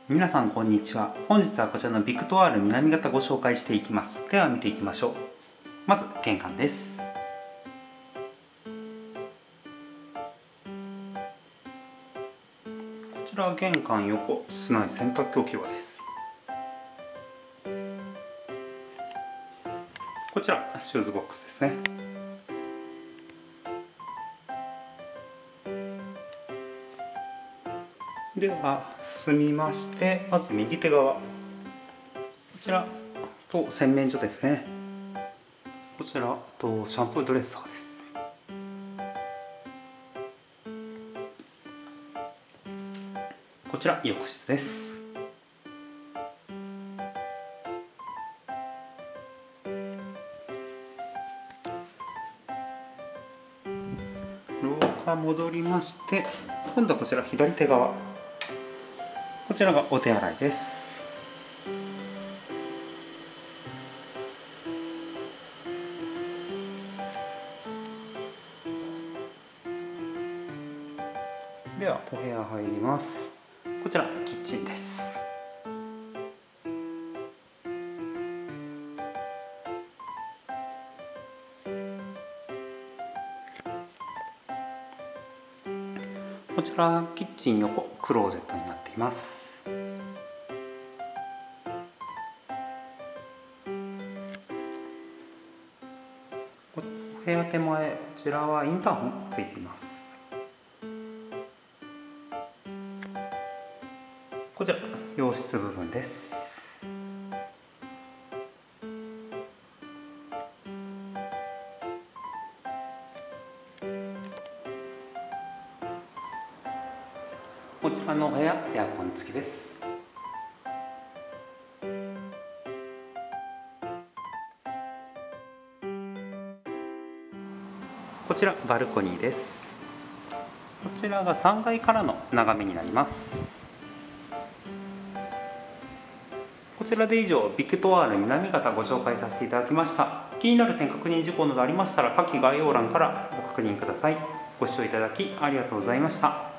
皆さんこんにちは。本日はこちらのビクトワール南型ご紹介していきます。では見ていきましょう。まず玄関です。こちらは玄関横室内洗濯機置き場です。こちらシューズボックスですね。では進みまして、まず右手側、こちらと洗面所ですね。こちらとシャンプードレッサーです。こちら浴室です。廊下戻りまして、今度はこちら左手側、こちらがお手洗いです。ではお部屋入ります。こちらキッチンです。こちらキッチン横クローゼットになっています。お部屋手前、こちらはインターホンついています。こちら洋室部分です。こちらのお部屋エアコン付きです。こちらバルコニーです。こちらが3階からの眺めになります。こちらで以上ビクトワール南型ご紹介させていただきました。気になる点確認事項などありましたら下記概要欄からご確認ください。ご視聴いただきありがとうございました。